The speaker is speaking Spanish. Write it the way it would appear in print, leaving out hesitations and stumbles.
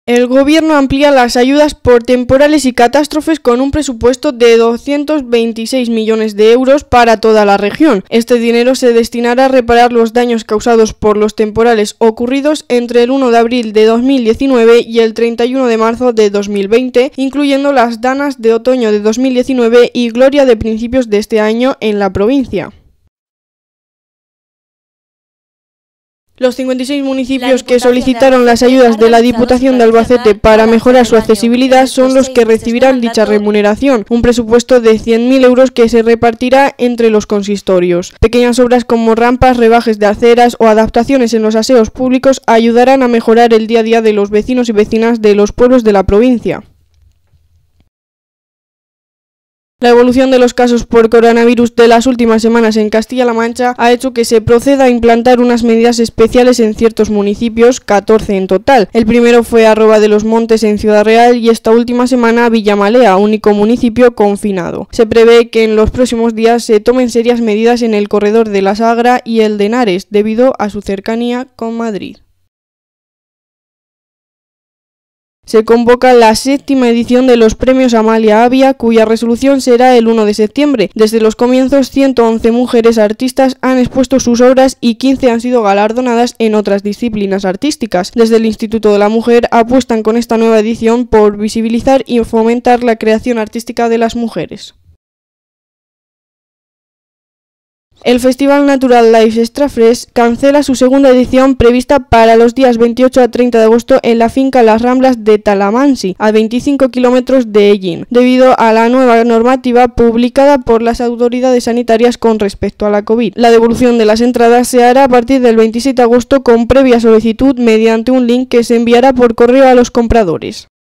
El Gobierno amplía las ayudas por temporales y catástrofes con un presupuesto de 226 millones de euros para toda la región. Este dinero se destinará a reparar los daños causados por los temporales ocurridos entre el 1 de abril de 2019 y el 31 de marzo de 2020, incluyendo las danas de otoño de 2019 y Gloria de principios de este año en la provincia. Los 56 municipios que solicitaron las ayudas de la Diputación de Albacete para mejorar su accesibilidad son los que recibirán dicha remuneración, un presupuesto de 100.000 euros que se repartirá entre los consistorios. Pequeñas obras como rampas, rebajes de aceras o adaptaciones en los aseos públicos ayudarán a mejorar el día a día de los vecinos y vecinas de los pueblos de la provincia. La evolución de los casos por coronavirus de las últimas semanas en Castilla-La Mancha ha hecho que se proceda a implantar unas medidas especiales en ciertos municipios, 14 en total. El primero fue Arroba de los Montes en Ciudad Real y esta última semana Villamalea, único municipio confinado. Se prevé que en los próximos días se tomen serias medidas en el corredor de la Sagra y el de Henares, debido a su cercanía con Madrid. Se convoca la 7ª edición de los Premios Amalia Avia, cuya resolución será el 1 de septiembre. Desde los comienzos, 111 mujeres artistas han expuesto sus obras y 15 han sido galardonadas en otras disciplinas artísticas. Desde el Instituto de la Mujer apuestan con esta nueva edición por visibilizar y fomentar la creación artística de las mujeres. El Festival Natural Life Extra Fresh cancela su segunda edición prevista para los días 28 a 30 de agosto en la finca Las Ramblas de Talamansi, a 25 kilómetros de Ellín, debido a la nueva normativa publicada por las autoridades sanitarias con respecto a la COVID. La devolución de las entradas se hará a partir del 27 de agosto con previa solicitud mediante un link que se enviará por correo a los compradores.